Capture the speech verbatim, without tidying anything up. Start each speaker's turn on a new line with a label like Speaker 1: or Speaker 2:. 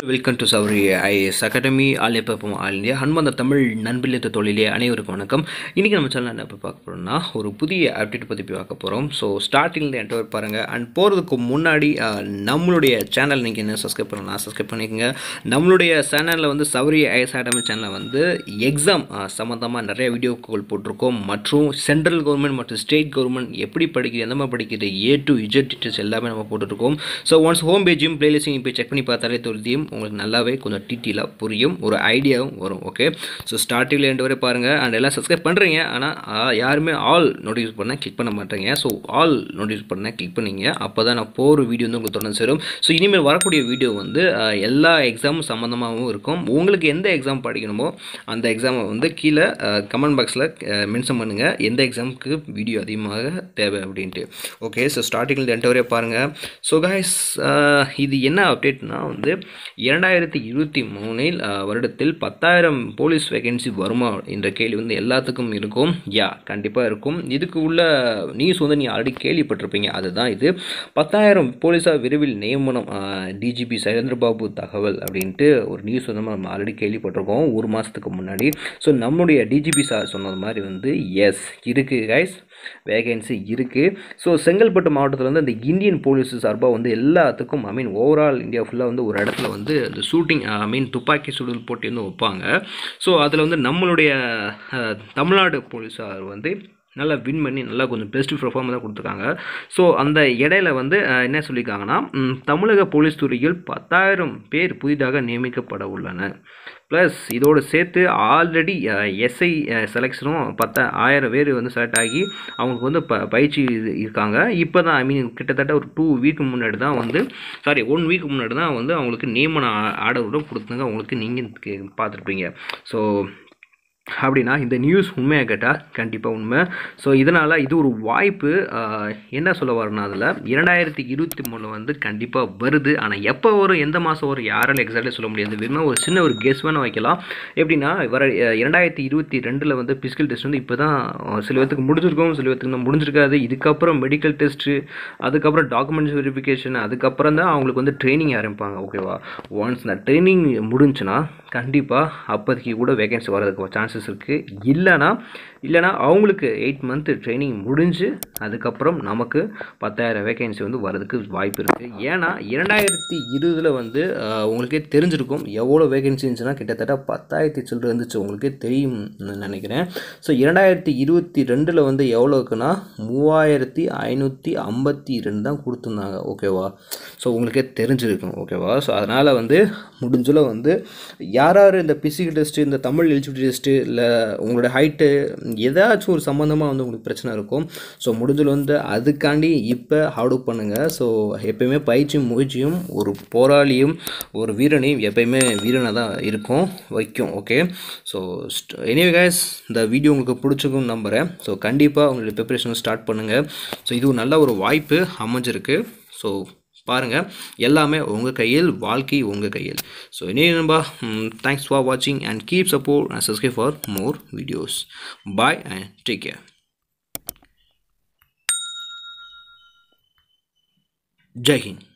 Speaker 1: Welcome to Sauri IAS academy all எப்போ all India அன்பந்த தமிழ் நண்பிலித்த தொழிலே அனைவருக்கும் வணக்கம். இன்றைக்கி நம்ம சேனல் என்ன பார்க்க போகிறோம்னா ஒரு புதிய அப்டேட் பற்றி பார்க்க போகிறோம். ஸோ ஸ்டார்டிங்கில் என்டர் பாருங்கள். அண்ட் போகிறதுக்கு முன்னாடி நம்மளுடைய சேனல் நீங்கள் என்ன சப்ஸ்கிரைப் பண்ணலாம் சப்ஸ்கிரைப் பண்ணிக்கோங்க. நம்மளுடைய சேனலில் வந்து சௌரி ஐஏஎஸ் அகாடமி சேனலில் வந்து எக்ஸாம் சம்மந்தமாக நிறைய வீடியோக்கள் போட்டிருக்கோம். மற்றும் சென்ட்ரல் கவர்மெண்ட் மற்றும் ஸ்டேட் கவர்மெண்ட் எப்படி படிக்கிறது எந்த மாதிரி படிக்கிறது ஏ டு இஜெட் டீட்டெயில்ஸ் எல்லாமே நம்ம போட்டுருக்கோம். ஸோ ஒன்ஸ் ஹோம் பேஜையும் பிளேலிஸ்டையும் போய் செக் பண்ணி பார்த்தாலே தொழுதியும் உங்களுக்கு நல்லாவே கொஞ்சம் டீட்டெயிலாக புரியும், ஒரு ஐடியாவும் வரும். ஓகே, ஸோ ஸ்டார்டிங்கில் ரெண்டு வரை பாருங்கள். அண்ட் எல்லாம் சப்ஸ்கிரைப் பண்ணுறீங்க, ஆனால் யாருமே ஆல் நோட்டிஃபிகேஷன் பண்ண கிளிக் பண்ண மாட்டேங்க. ஸோ ஆல் நோட்டிஃபிகேஷன் பண்ண கிளிக் பண்ணிங்க, அப்போ தான் நான் போகிற வீடியோ வந்து உங்களுக்கு தொடர்ந்து சேரும். ஸோ இனிமேல் வரக்கூடிய வீடியோ வந்து எல்லா எக்ஸாமும் சம்மந்தமாகவும் இருக்கும். உங்களுக்கு எந்த எக்ஸாம் படிக்கணுமோ அந்த எக்ஸாமை வந்து கீழே கமெண்ட் பாக்ஸில் மென்ஷன் பண்ணுங்கள், எந்த எக்ஸாமுக்கு வீடியோ அதிகமாக தேவை அப்படின்ட்டு. ஓகே, ஸோ ஸ்டார்டிங்கில் ரெண்டு வரை பாருங்கள். ஸோ கைஸ், இது என்ன அப்டேட்னா வந்து இரண்டாயிரத்தி இருபத்தி மூணில் வருடத்தில் பத்தாயிரம் போலீஸ் வேகன்சி வருமா என்ற கேள்வி வந்து எல்லாத்துக்கும் இருக்கும். யா, கண்டிப்பாக இருக்கும். இதுக்கு உள்ள நியூஸ் வந்து நீ ஆல்ரெடி கேள்விப்பட்டிருப்பீங்க. அதுதான் இது, பத்தாயிரம் போலீஸாக விரைவில் நியமனம், டிஜிபி சைலேந்திரபாபு தகவல் அப்படின்ட்டு ஒரு நியூஸ் வந்து நம்ம ஆல்ரெடி கேள்விப்பட்டிருக்கோம் ஒரு மாதத்துக்கு முன்னாடி. ஸோ நம்முடைய டிஜிபி சார் சொன்னது மாதிரி வந்து எஸ் இருக்குது கைஸ், வேகன்சி இருக்குது. ஸோ செங்கல்பட்டு மாவட்டத்தில் வந்து அந்த இந்தியன் போலீஸ் சார்பாக வந்து எல்லாத்துக்கும் ஐ மீன் ஓவரால் இந்தியா ஃபுல்லாக வந்து ஒரு இடத்துல வந்து அந்த ஷூட்டிங் ஐ மீன் துப்பாக்கி சுடுதல் போட்டி வந்து வைப்பாங்க. ஸோ அதில் வந்து நம்மளுடைய தமிழ்நாடு போலீஸார் வந்து நல்லா வின் பண்ணி நல்லா கொஞ்சம் பெஸ்ட் பெர்ஃபார்மன்ஸ் தான் கொடுத்துருக்காங்க. ஸோ அந்த இடையில வந்து என்ன சொல்லியிருக்காங்கன்னா, தமிழக போலீஸ் துறையில் பத்தாயிரம் பேர் புதிதாக நியமிக்கப்பட உள்ளன. ப்ளஸ் இதோடு சேர்த்து ஆல்ரெடி எஸ்ஐ செலெக்ஷனும் பத்த ஆயிரம் பேர் வந்து செலக்ட் ஆகி அவங்களுக்கு வந்து ப பயிற்சி இருக்காங்க. இப்போ தான் ஐ மீன் கிட்டத்தட்ட ஒரு டூ வீக் முன்னாடி தான் வந்து சாரி ஒன் வீக் முன்னாடி தான் வந்து அவங்களுக்கு நியமன ஆர்டரும் கொடுத்துங்க. அவங்களுக்கு நீங்கள் பார்த்துருப்பீங்க. ஸோ அப்படின்னா இந்த நியூஸ் உண்மையாக கேட்டால் கண்டிப்பாக உண்மை. ஸோ இதனால் இது ஒரு வாய்ப்பு. என்ன சொல்ல வரேன்னா, அதில் இரண்டாயிரத்தி இருபத்தி மூணில் வந்து கண்டிப்பாக வருது. ஆனால் எப்போ வரும், எந்த மாதம் வரும், யாராலும் எக்ஸாக்டாக சொல்ல முடியாது. வேணுமா ஒரு சின்ன ஒரு கெஸ் வேணால் வைக்கலாம். எப்படின்னா வர இரண்டாயிரத்தி இருபத்தி ரெண்டில் வந்து பிசிக்கல் டெஸ்ட் வந்து இப்போ தான் சில பேத்துக்கு முடிஞ்சிருக்கும், சில பேத்துக்கு முடிஞ்சிருக்காது. இதுக்கப்புறம் மெடிக்கல் டெஸ்ட்டு, அதுக்கப்புறம் டாக்குமெண்ட்ஸ் வெரிஃபிகேஷன், அதுக்கப்புறம் தான் அவங்களுக்கு வந்து ட்ரைனிங் ஆரம்பிப்பாங்க. ஓகேவா, ஒன்ஸ் இந்த ட்ரைனிங் முடிஞ்சுன்னா கண்டிப்பாக அப்போதைக்கு கூட வேகன்சி வரதுக்கு சான்சஸ் இருக்குது. இல்லைனா இல்லைனா அவங்களுக்கு எயிட் மந்த் ட்ரைனிங் முடிஞ்சு அதுக்கப்புறம் நமக்கு பத்தாயிரம் வேகன்சி வந்து வரதுக்கு வாய்ப்பு இருக்குது. ஏன்னா இரண்டாயிரத்தி இருபதில் வந்து உங்களுக்கே தெரிஞ்சிருக்கும் எவ்வளோ வேகன்சி இருந்துச்சுன்னா கிட்டத்தட்ட பத்தாயிரத்தி சில்லரை இருந்துச்சு, உங்களுக்கே தெரியும் நினைக்கிறேன். ஸோ இரண்டாயிரத்தி இருபத்தி ரெண்டில் வந்து எவ்வளோ இருக்குன்னா மூவாயிரத்தி ஐநூற்றி ஐம்பத்தி ரெண்டு தான் கொடுத்துருந்தாங்க. ஓகேவா, ஸோ உங்களுக்கே தெரிஞ்சிருக்கும். ஓகேவா, ஸோ அதனால் வந்து முடிஞ்சளவு வந்து யார் யார் இந்த பிசிக்கல் டெஸ்ட்டு, இந்த தமிழ் எலிஜிபிலிட்டி டெஸ்ட்டு, இல்லை உங்களோட ஹைட்டு ஏதாச்சும் ஒரு சம்மந்தமாக வந்து உங்களுக்கு பிரச்சனை இருக்கும். ஸோ முடிஞ்சல் வந்து அதுக்காண்டி இப்போ ஹார்ட் ஒர்க் பண்ணுங்கள். ஸோ எப்போயுமே பயிற்சியும் முயற்சியும் ஒரு போராளியும் ஒரு வீரனையும் எப்போயுமே வீரனாக தான் இருக்கும் வைக்கும். ஓகே, ஸோ எனிவே கைஸ், இந்த வீடியோ உங்களுக்கு பிடிச்சிருக்குன்னு நம்புகிறேன். ஸோ கண்டிப்பாக உங்களுடைய ப்ரிப்பரேஷன் ஸ்டார்ட் பண்ணுங்கள். ஸோ இது ஒரு நல்ல ஒரு வாய்ப்பு அமைஞ்சிருக்கு. ஸோ பாருங்கள், எல்லாமே உங்கள் கையில், வாழ்க்கை உங்கள் கையில். ஸோ இனி நண்பா, தேங்க்ஸ் ஃபார் வாட்சிங் and keep support and subscribe for more videos. Bye and take care. Jai Hind.